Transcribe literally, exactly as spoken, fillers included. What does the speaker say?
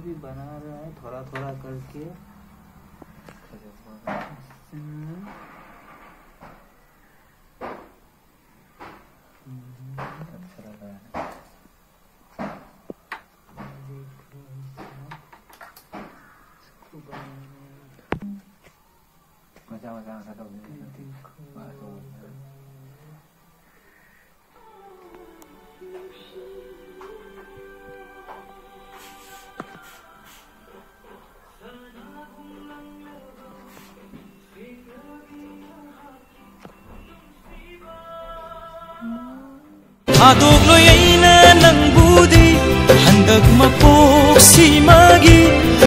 भी बना रहा है थोड़ा थोड़ा करके। अच्छा लग रहा है। मजा मजा आता तो Adogloy ay na ng budi, handag mapoksi magi.